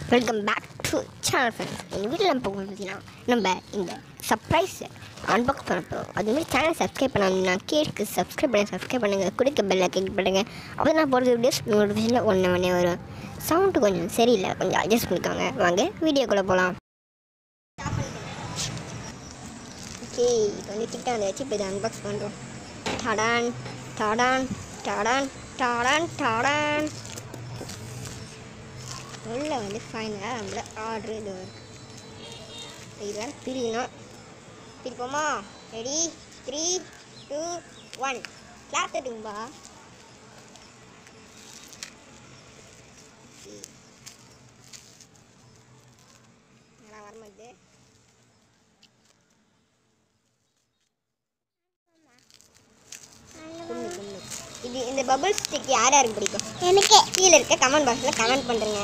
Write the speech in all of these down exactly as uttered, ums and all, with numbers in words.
Welcome back to channel friends. எங்கள் வீட்டில் நம்ம பார்த்தீங்கன்னா நம்ம இந்த சர்ப்ரைஸை அன்பாக்ஸ் பண்ண போகிறோம். அதுமாதிரி சேனல் சப்ஸ்கிரைப் பண்ணாங்கன்னா கேட்கு சப்ஸ்கிரைப் பண்ணி சப்ஸ்கிரைப் பண்ணுங்கள், குடிக்க பெல்லை கிளிக் பண்ணுங்கள். அப்போ நான் போடுறது வீடியோஸ் நோட்டிஃபிகேஷனில் ஒன்று ஒன்றே வரும். சவுண்டு கொஞ்சம் சரியில்லை, கொஞ்சம் அட்ஜஸ்ட் பண்ணிக்கோங்க. வாங்க வீடியோக்குள்ளே போகலாம். ஓகே, இப்போ வந்து கிட்ட வந்து வச்சு இப்போ இதை அன்பாக்ஸ் பண்ணுறோம். டடான் டடான் டடான் டடான் டடான் உள்ள வந்து ஃபைனலாக நம்மள ஆர்டர் இது வரும். இதெல்லாம் பிரிக்கணும். பிரிப்போமா? Ready, three two one clap தட்டுங்கப்பா. நல்லா வரமாது. இது இந்த பபிள் ஸ்டிக் யார் யாருக்கு பிடிக்கும்? எனக்கு கீழே இருக்க கமெண்ட் பாக்ஸில் கமெண்ட் பண்ணுறேங்க.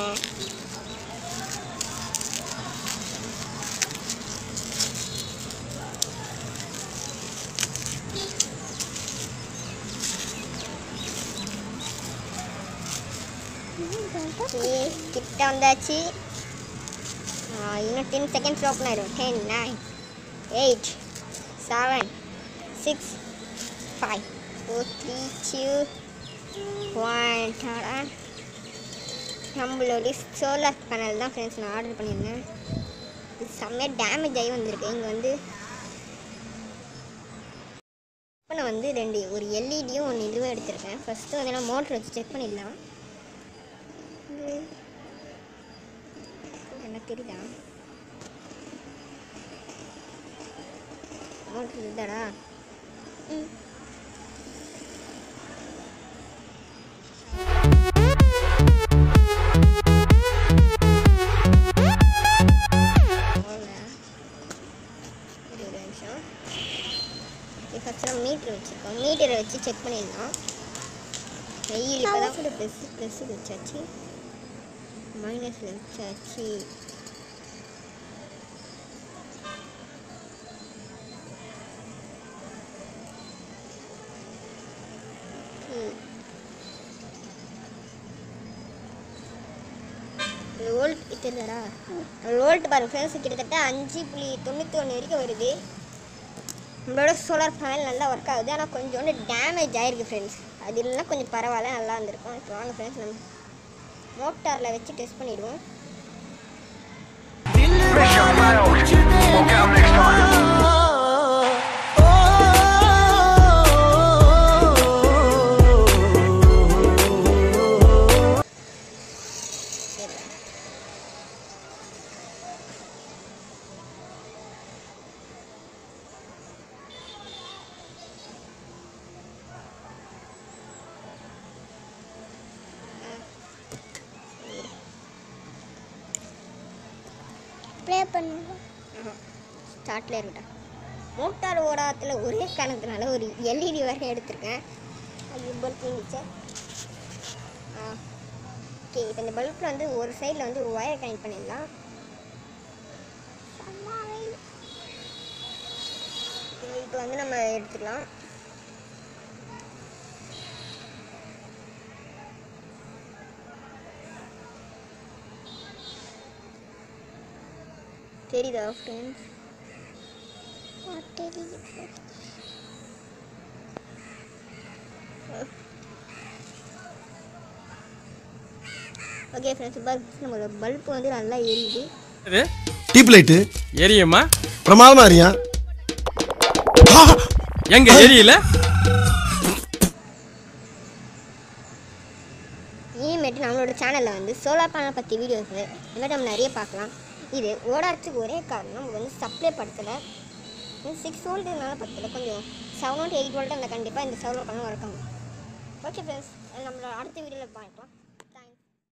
கிட்ட வந்தாச்சு. இன்னும் டென் செகண்ட்ஸ் ஓப்பன் ஆயிடும். Ten, nine, eight, seven, six, five, four, three, two, one. நம்மளோட சோலார் பேனல் தான் ஃப்ரெண்ட்ஸ் நான் ஆர்டர் பண்ணியிருந்தேன். இது செம்மையாக டேமேஜ் ஆகி வந்திருக்கு. இங்கே வந்து இப்போ நான் வந்து ரெண்டு ஒரு எல்இடியும் ஒன்று இதுவும் எடுத்திருக்கேன். ஃபஸ்ட்டு வந்து நான் மோட்ரு வச்சு செக் பண்ணிடலாம். எனக்கு தெரியுதா மோட்ரு இதுதாடா? ம் ஃபஸ்ட்டு நம்ம மீட்டர் வச்சுருக்கோம். மீட்டரை வச்சு செக் பண்ணிடலாம். வெயில் இப்போ தான் கூட ப்ளஸ்ஸு ப்ளஸ்ஸு வச்சாச்சு, மைனஸில் வச்சாச்சு. வோல்ட் தெரியலடா. வோல்ட் பாருங்க ஃப்ரெண்ட்ஸ், கிட்டத்தட்ட அஞ்சு புள்ளி தொண்ணூற்றி ஒன்று வரைக்கும் வருது. நம்மளோட சோலார் பேனல் நல்லா ஒர்க் ஆகுது. ஆனால் கொஞ்சோண்டு டேமேஜ் ஆகிருக்கு ஃப்ரெண்ட்ஸ். அது இல்லைன்னா கொஞ்சம் பரவாயில்ல, நல்லா இருந்திருக்கும். இப்போ வாங்க ஃப்ரெண்ட்ஸ் நம்ம மோட்டாரில் வச்சு டெஸ்ட் பண்ணிவிடுவோம். ப்ளே பண்ணுங்க. ஸ்டார்ட்ல இருக்கட்டும். மோட்டார் ஓடாத்தில் ஒரே காரணத்தினால ஒரு எல்இடி வரை எடுத்திருக்கேன். அது பல்ப் இருந்துச்சு. ஆ ஓகே, இப்போ இந்த பல்பில் வந்து ஒரு சைடில் வந்து ஒரு ஒயரை கனெக்ட் பண்ணிடலாம். இப்போ வந்து நம்ம எடுத்துக்கலாம். தெரியுதா ஃப்ரெண்ட்ஸ்? ஓகே ஃப்ரெண்ட்ஸ், பல்ப் நம்மளோட பல்ப் வந்து நல்லா எரியுது. டீப் லைட்டு எரியுமா? பிரமாதமா எரியா. எங்க எரியல? இனிமேட்டு நம்மளோட சேனலில் வந்து சோலார் பேனல் பற்றி வீடியோஸ் இனிமேட்டு நம்ம நிறைய பார்க்கலாம். இது ஓடாறதுக்கு ஒரே காரணம் நமக்கு வந்து சப்ளை படுத்தலை. சிக்ஸ் வோல்ட்டுனால பத்தலை, கொஞ்சம் செவன் வோல்ட் எயிட் வோல்ட் அந்த கண்டிப்பாக இந்த சோலார் பேனல் ஒர்க் ஆகும். ஓகே ஃப்ரெண்ட்ஸ், நம்மளோட அடுத்த வீடியோவில் பார்க்கலாம்.